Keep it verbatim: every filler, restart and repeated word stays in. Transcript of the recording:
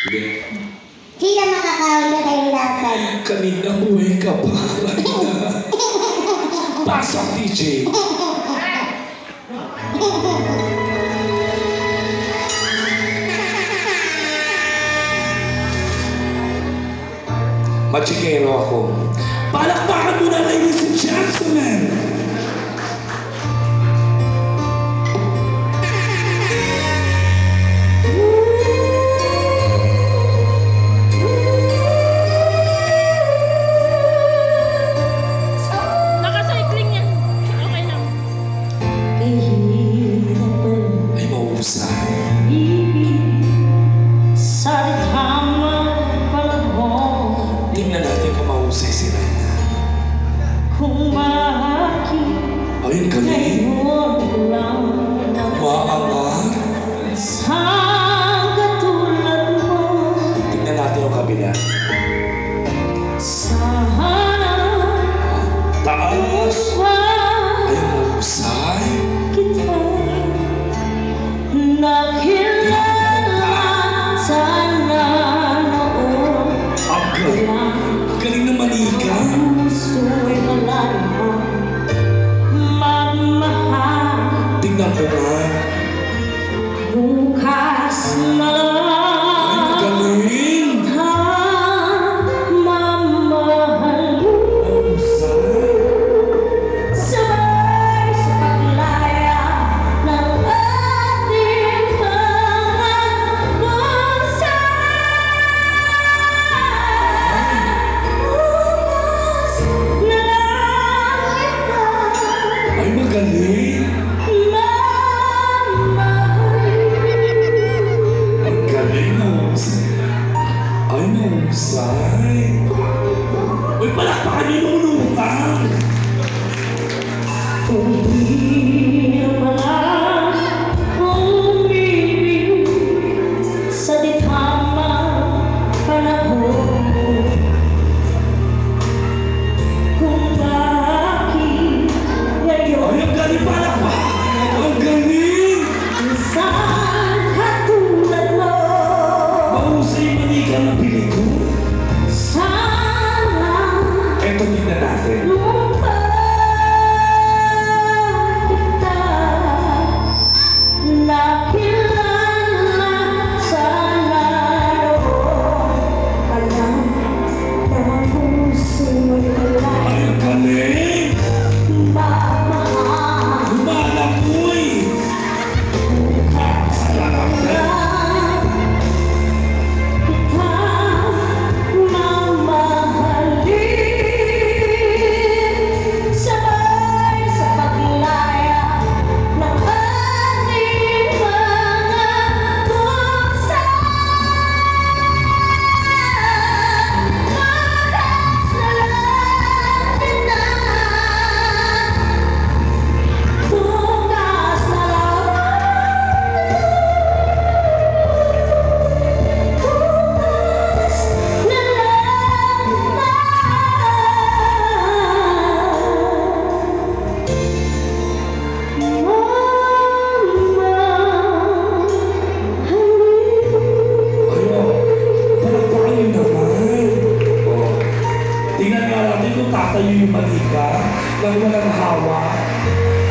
Sige. Sino makakawala kayong laban? Kanina buhay ka pa. Pasok, D J. Machikero ako. Palakpakan mo na, ladies and gentlemen! Nakacycling yan. Okay lang. Ay, mausay. Tingnan natin kung mahusay si Reyna. Ayun, galing. Maangat. Tingnan natin yung kabila. Taas. Ay, mahusay. Ang galing. Ang galing ng manika. Tingnan ko nga. Bukas na Ay, ang galing. mamahal Mahusay. sabay sa paglaya ng ating mga puso. Bukas na lang kita Ay, magaling. Ang galing, mahusay. Ay, mahusay. Uy, palakpakan niyo yung lumutang. Kung di naman umibig sa di tamang panahon, kung bakit Ay, ngayon ang galing, palakpakan. Ang galing. isang katulad mo, Mahusay yung manika ng piling ko. sana Eto, tingnan natin. lumpa kita nakilala sana noon ka lang ng puso mo'y Ay, ang galing. mamahal Lumalamoy. Salamat. kita mamahalin sabay sa paglaya ng ating mga puso. Bukas na lang kita. Bukas na lang. Bukas na Ayun, palakpakan niyo naman. Oh. Tingnan nga natin kung tatayo yung manika nang walang hawak.